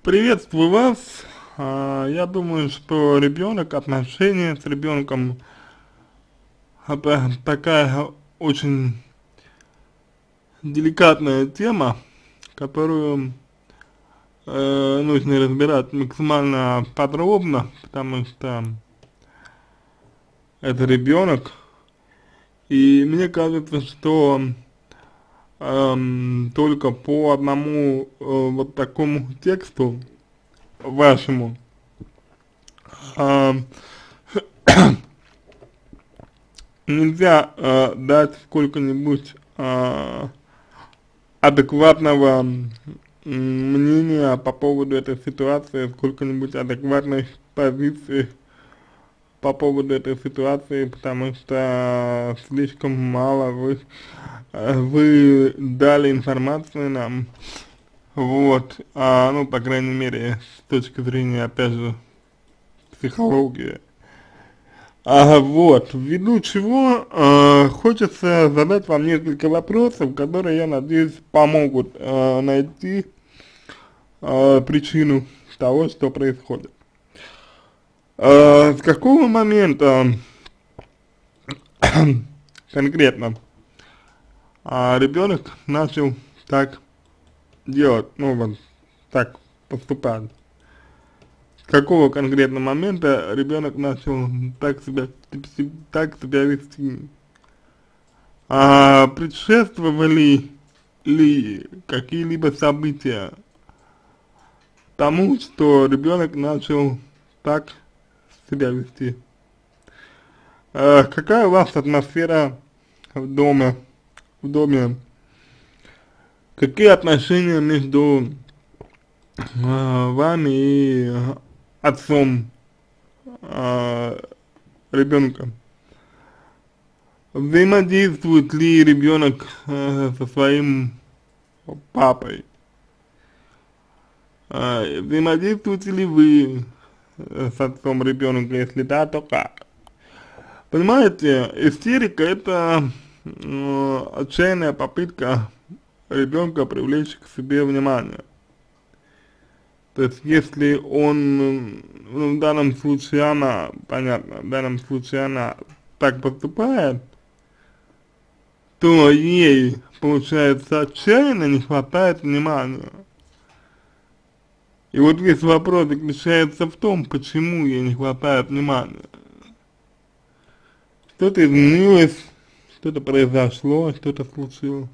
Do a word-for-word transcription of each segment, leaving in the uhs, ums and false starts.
Приветствую вас. А, Я думаю, что ребенок, отношения с ребенком это такая очень деликатная тема, которую э, нужно разбирать максимально подробно, потому что это ребенок, и мне кажется, что эм, только по одному э, вот такому тексту вашему эм, нельзя э, дать сколько-нибудь э, адекватного м, мнения по поводу этой ситуации, сколько-нибудь адекватной позиции по поводу этой ситуации, потому что слишком мало вы, э, вы дали информации нам, вот, а, ну, по крайней мере, с точки зрения, опять же, психологии. А, вот, ввиду чего э, хочется задать вам несколько вопросов, которые, я надеюсь, помогут э, найти э, причину того, что происходит. Э, с какого момента конкретно э, ребенок начал так делать, ну вот, так поступать? С какого конкретно момента ребенок начал так себя, так себя вести? А предшествовали ли какие-либо события тому, что ребенок начал так себя вести? А какая у вас атмосфера в доме, в доме? Какие отношения между а, вами и а, отцом а, ребенка? Взаимодействует ли ребенок э, со своим папой? А, взаимодействуете ли вы э, с отцом ребенка, если да, то как? Понимаете, истерика это э, отчаянная попытка ребенка привлечь к себе внимание. То есть, если он, ну, в данном случае она, понятно, в данном случае она так поступает, то ей, получается, отчаянно не хватает внимания. И вот весь вопрос заключается в том, почему ей не хватает внимания. Что-то изменилось, что-то произошло, что-то случилось.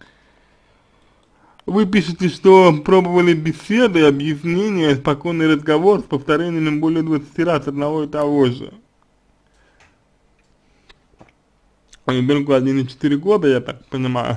Вы пишете, что пробовали беседы, объяснения, спокойный разговор с повторениями более двадцати раз одного и того же. Ребенку один и четыре года, я так понимаю.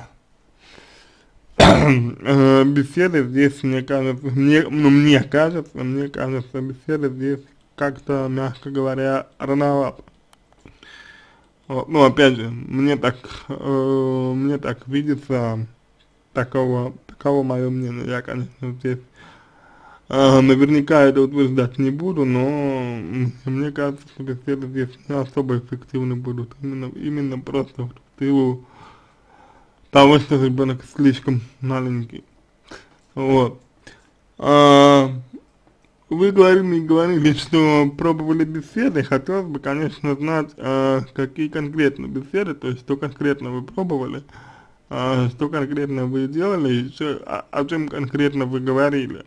Э, беседы здесь, мне кажется, мне, ну, мне кажется, мне кажется, беседы здесь как-то, мягко говоря, рановато. Вот, ну, опять же, мне так, э, мне так видится, такого, таково мое мнение. Я, конечно, здесь э, наверняка это утверждать не буду, но м, мне кажется, что беседы здесь не особо эффективны будут. Именно, именно просто в силу того, что ребенок слишком маленький. Вот. А, вы говорили, говорили, что пробовали беседы, хотелось бы, конечно, знать, а, какие конкретно беседы, то есть, что конкретно вы пробовали, а, что конкретно вы делали, и что, о, о чем конкретно вы говорили,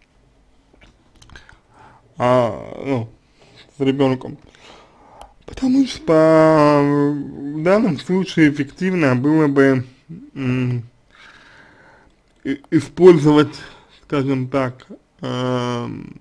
а, ну, с ребенком. Потому что в данном случае эффективно было бы м, и, использовать, скажем так, эм,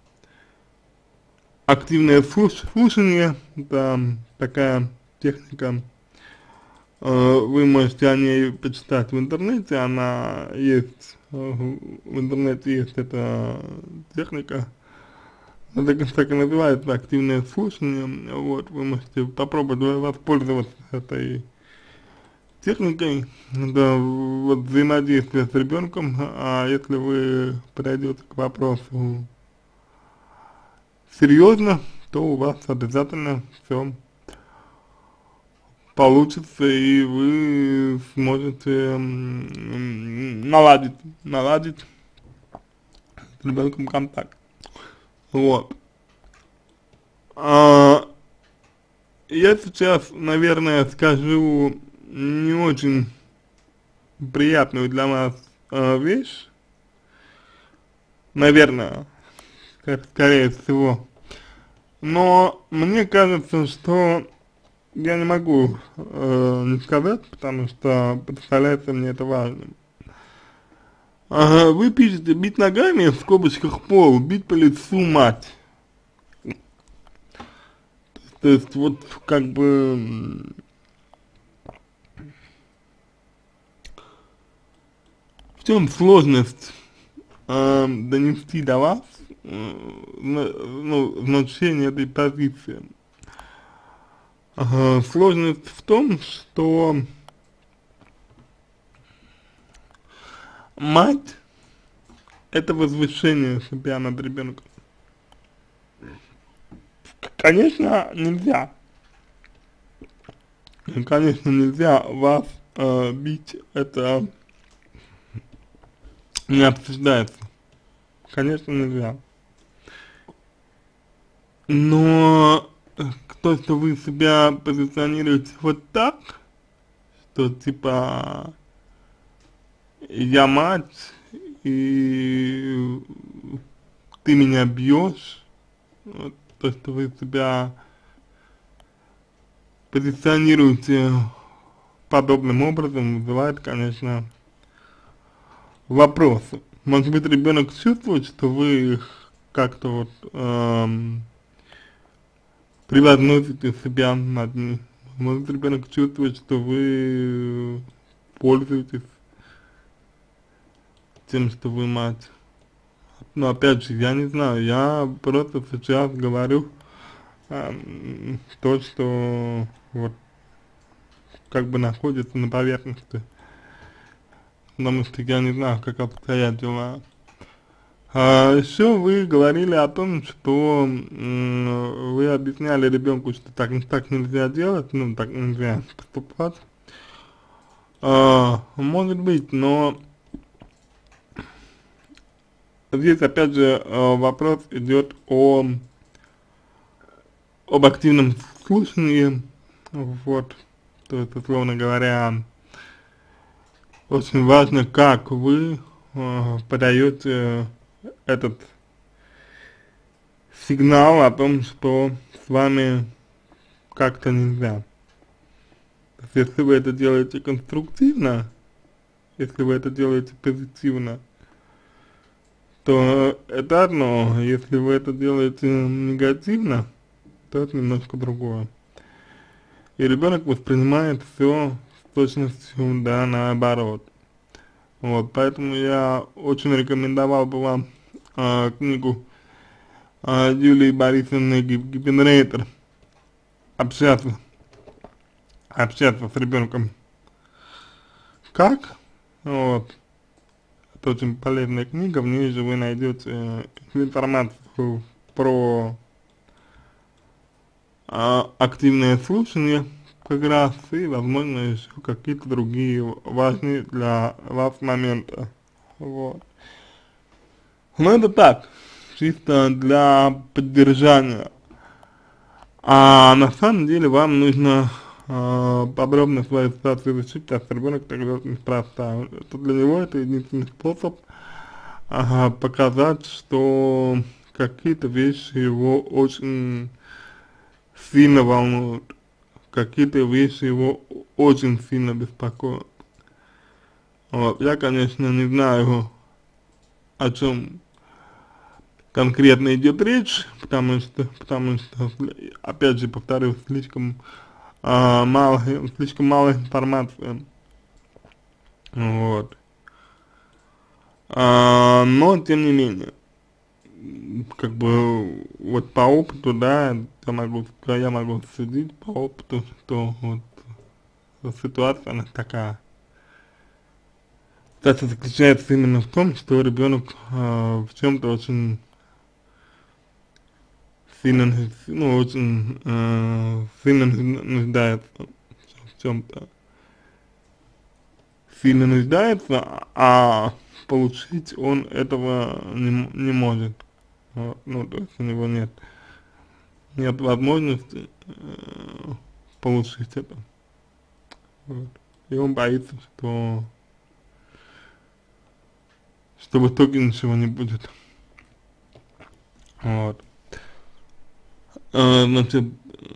активное слуш слушание, это такая техника, э, вы можете о ней почитать в интернете, она есть, э, в интернете есть эта техника, это как так и называется, активное слушание, вот, вы можете попробовать воспользоваться этой техникой, это вот взаимодействие с ребенком, а если вы подойдете к вопросу серьезно, то у вас обязательно все получится, и вы сможете м, наладить, наладить с ребенком контакт. Вот. А, я сейчас, наверное, скажу не очень приятную для вас э, вещь, наверное, скорее, скорее всего. Но мне кажется, что я не могу э, не сказать, потому что представляется мне это важным. Ага, вы пишете бить ногами, в скобочках пол, бить по лицу мать. То есть вот как бы в чем сложность э, донести до вас э, ну, значение этой позиции? Ага, сложность в том, что мать это возвышение себя над ребенком. Конечно, нельзя. Конечно, нельзя вас э, бить, это не обсуждается. Конечно, нельзя. Но то, что вы себя позиционируете вот так, что типа я мать, и ты меня бьешь, вот, то, что вы себя позиционируете подобным образом, вызывает, конечно, вопросы. Может быть, ребенок чувствует, что вы как-то вот эм, превозносите себя над ним. Может, ребенок чувствует, что вы пользуетесь тем, что вы мать. Но опять же, я не знаю, я просто сейчас говорю эм, то, что вот как бы находится на поверхности. Потому что я не знаю, как обстоят дела. А еще вы говорили о том, что м, вы объясняли ребенку, что так, так нельзя делать, ну так нельзя поступать. А, может быть, но здесь опять же э, вопрос идет о об активном слушании, вот, то есть, условно говоря, очень важно, как вы э, подаете этот сигнал о том, что с вами как-то нельзя. То есть, если вы это делаете конструктивно, если вы это делаете позитивно, то это одно, если вы это делаете негативно, то это немножко другое. И ребенок воспринимает все с точностью, да, наоборот. Вот, поэтому я очень рекомендовал бы вам э, книгу э, Юлии Борисовны Гиппенрейтер «Общаться, общаться с ребенком как?». Вот. Это очень полезная книга, в ней же вы найдете э, информацию про э, активное слушание как раз, и, возможно, еще какие-то другие важные для вас моменты. Вот. Ну, это так, чисто для поддержания. А на самом деле вам нужно э, подробно свою ситуацию изучить, потому что ребенок тогда неспроста. Это для него это единственный способ э, показать, что какие-то вещи его очень сильно волнуют, какие-то вещи его очень сильно беспокоят. Вот. Я, конечно, не знаю, о чем конкретно идет речь, потому что, потому что, опять же, повторюсь, слишком а, мало, слишком мало информации. Вот. А, но, тем не менее, как бы, вот по опыту, да, я могу, я могу судить по опыту, что вот ситуация, она такая. Кстати, заключается именно в том, что ребенок э, в чем-то очень сильно, ну, очень э, сильно нуждается, в чем-то сильно нуждается, а получить он этого не, не может. Вот, ну, то есть у него нет, нет возможности э, получить это. Вот. И он боится, что, что в итоге ничего не будет. Вот. А, значит,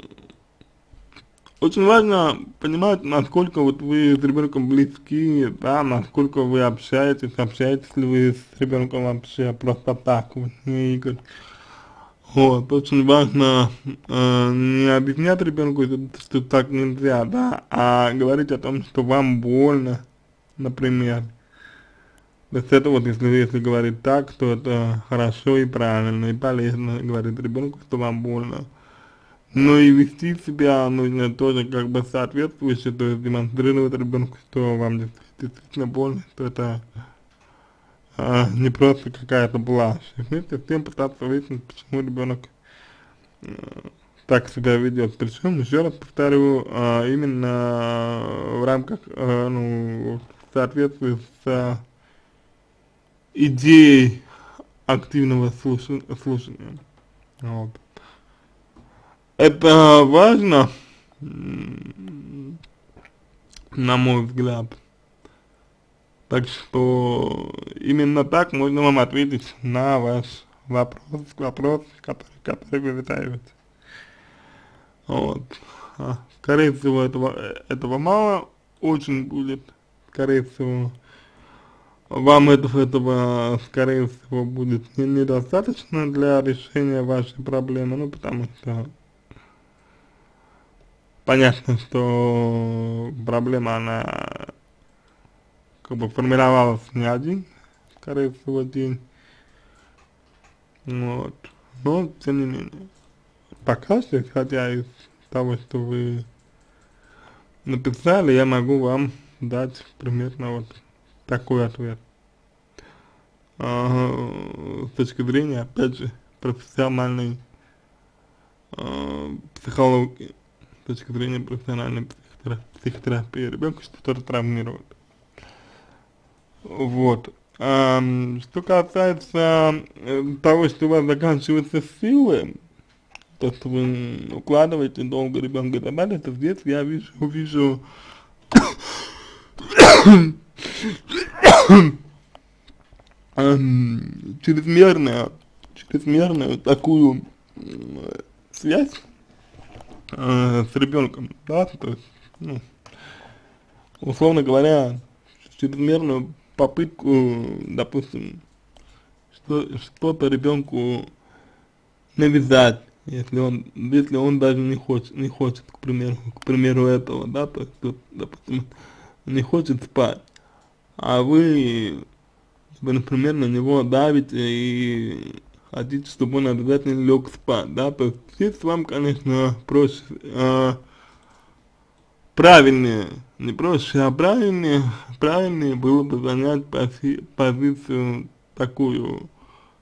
очень важно понимать, насколько вот вы с ребенком близки, да, насколько вы общаетесь, общаетесь ли вы с ребенком вообще просто так, вот, не игры. Вот, очень важно э, не объяснять ребенку, что так нельзя, да, а говорить о том, что вам больно, например. То есть это вот, если, если говорить так, то это хорошо и правильно, и полезно говорить ребенку, что вам больно. Но и вести себя нужно тоже как бы соответствующе, то есть демонстрировать ребенку, что вам действительно больно, что это а, не просто какая-то блажь. И вместе с тем пытаться выяснить, почему ребенок а, так себя ведет. Причем, еще раз повторю, а, именно в рамках, а, ну, в соответствии с идеей активного слушания. слушания. Вот. Это важно, на мой взгляд. Так что именно так можно вам ответить на ваш вопрос, вопрос, который, который вы задаете. Вот. А, скорее всего, этого, этого мало очень будет. Скорее всего, вам этого, этого скорее всего, будет не, недостаточно для решения вашей проблемы, ну, потому что понятно, что проблема, она как бы формировалась не один, скорее всего, день, вот, но, тем не менее, пока что, исходя из того, что вы написали, я могу вам дать примерно вот такой ответ. А, с точки зрения, опять же, профессиональной а, психологии, с точки зрения профессиональной психотера психотерапии ребенка, что-то травмирует. Вот. А, что касается э, того, что у вас заканчиваются силы, то, что вы укладываете долго ребенка и так далее, то здесь я вижу, вижу эм, чрезмерную, чрезмерную такую э, связь э, с ребенком, да, то есть, ну, условно говоря, чрезмерную попытку, допустим, что, что-то ребенку навязать, если он, если он даже не хочет, не хочет, к примеру, к примеру этого, да, то есть, вот, допустим, не хочет спать, а вы, вы, например, на него давите и хотите, чтобы он обязательно лег спать, да, то есть здесь вам, конечно, проще, э, правильнее, не проще, а правильнее, правильнее было бы занять пози, позицию такую,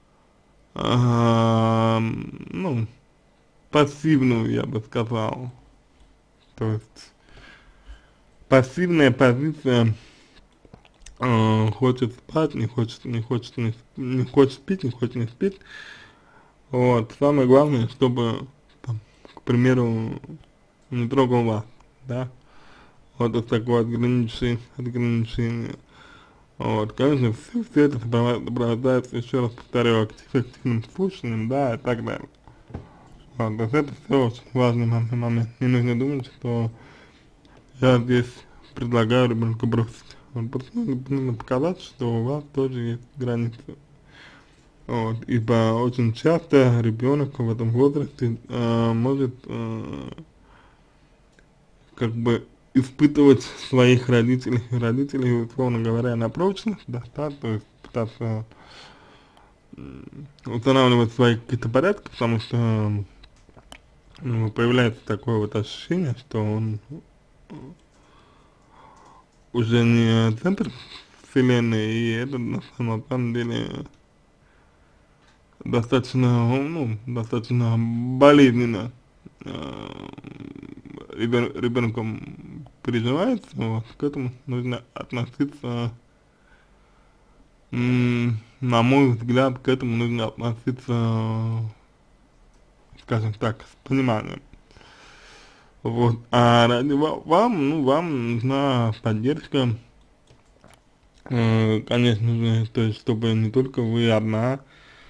э, ну, пассивную, я бы сказал, то есть пассивная позиция, э, хочет спать, не хочет, не хочет, не, не хочет спить, не хочет не спить. Вот, самое главное, чтобы, там, к примеру, не трогал вас, да, вот это такое ограничение, ограничение. Вот, конечно, все, все это сопровождается, еще раз повторю, актив, активным слушанием, да, и так далее. Вот, то есть это все очень важный момент. Не нужно думать, что я здесь предлагаю ребенку бросить. Вот, просто нужно показать, что у вас тоже есть границы. Вот, ибо очень часто ребенок в этом возрасте э, может э, как бы испытывать своих родителей, родителей, условно говоря, на прочность, да, да, то есть пытаться э, устанавливать свои какие-то порядки, потому что ну, появляется такое вот ощущение, что он уже не центр вселенной, и это на самом деле достаточно, ну, достаточно болезненно э, ребен, ребенком переживается, вот, к этому нужно относиться м, на мой взгляд, к этому нужно относиться, скажем так, с пониманием. Вот, а ради ва- вам, ну, вам нужна поддержка, э, конечно же, то есть, чтобы не только вы одна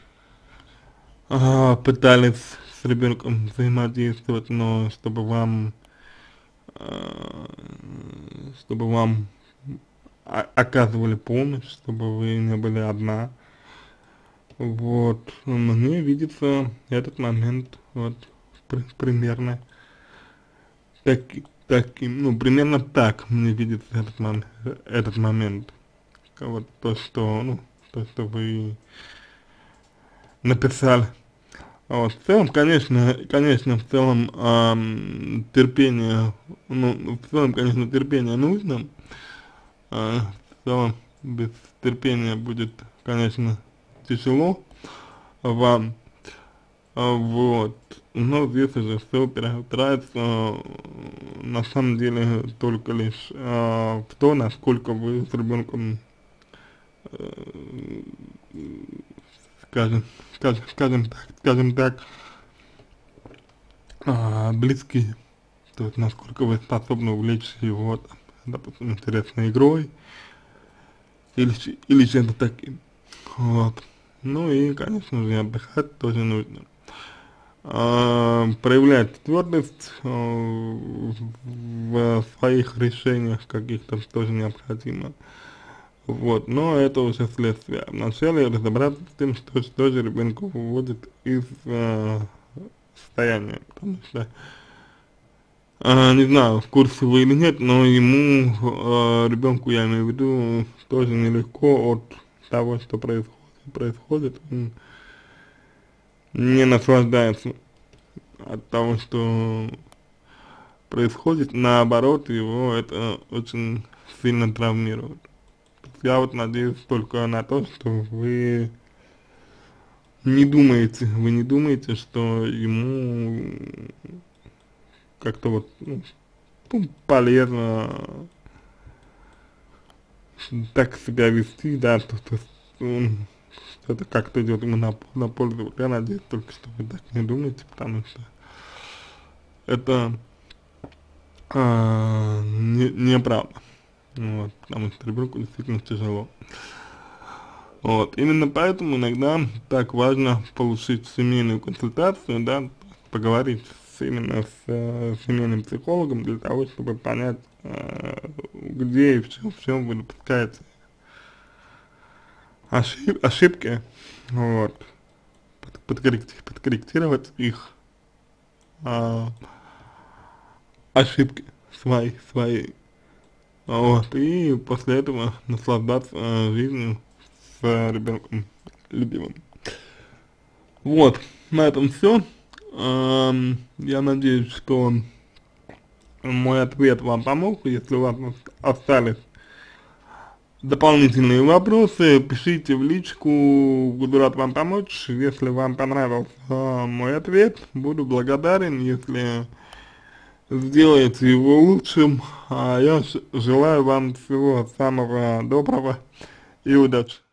а, пытались с ребенком взаимодействовать, но чтобы вам, а, чтобы вам о- оказывали помощь, чтобы вы не были одна. Вот, мне видится этот момент, вот, при- примерно так, таким, ну, примерно так мне видится этот, мом- этот момент. Вот то, что, ну, то, что вы написали. Вот, в целом, конечно, конечно, в целом, ам, терпение, ну, в целом, конечно, терпение нужно, а, в целом, без терпения будет, конечно, тяжело вам, а, вот, но здесь уже все упирается, э, на самом деле, только лишь, а, в то, насколько вы с ребенком, э, скажем, скажем, скажем так, скажем так, а, близки. То есть насколько вы способны увлечь его, там, допустим, интересной игрой или, ч- или чем-то таким. Вот. Ну и, конечно же, отдыхать тоже нужно. А, проявлять твердость а, в своих решениях каких-то тоже необходимо. Вот, но это уже следствие. Вначале разобраться с тем, что, что же ребенка выводит из а, состояния, потому что А, не знаю, в курсе вы или нет, но ему, э, ребенку, я имею в виду, тоже нелегко от того, что происходит, происходит. Он не наслаждается от того, что происходит, наоборот, его это очень сильно травмирует. Я вот надеюсь только на то, что вы не думаете, вы не думаете, что ему как-то вот, ну, ну, полезно так себя вести, да, то, то, м, что это как-то идет ему на, на пользу. Вот я надеюсь только, что вы так не думаете, потому что это а, не, неправда. Вот, потому что ребенку действительно тяжело. Вот, именно поэтому иногда так важно получить семейную консультацию, да, поговорить с, именно с э, семейным психологом для того, чтобы понять, э, где и в чем, в чем вы допускаете ошиб, ошибки, вот, под, подкорректи, подкорректировать их а, ошибки свои, свои, вот, и после этого наслаждаться а, жизнью с ребенком любимым. Вот, на этом все. Я надеюсь, что мой ответ вам помог. Если у вас остались дополнительные вопросы, пишите в личку, буду рад вам помочь. Если вам понравился э, мой ответ, буду благодарен, если сделаете его лучшим. А я желаю вам всего самого доброго и удачи.